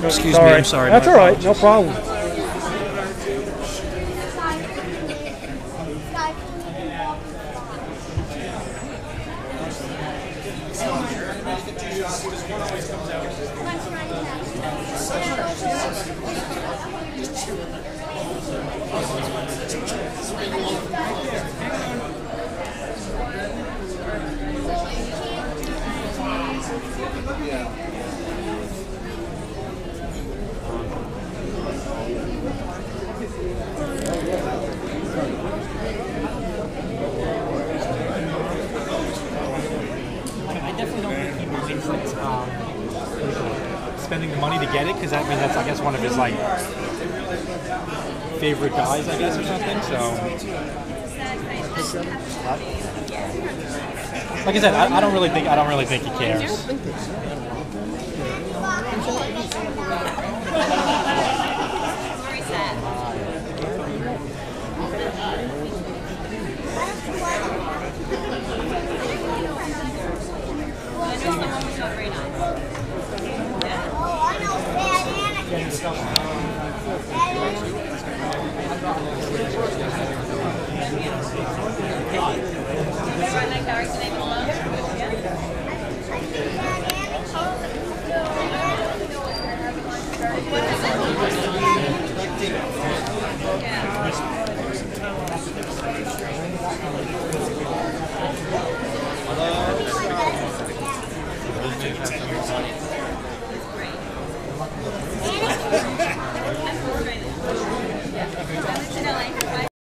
Excuse me, I'm sorry. That's all right, no problem. I definitely don't think he minds spending the money to get it, because that's I guess one of his like favorite guys, I guess, or something. So, like I said, I don't really think he cares.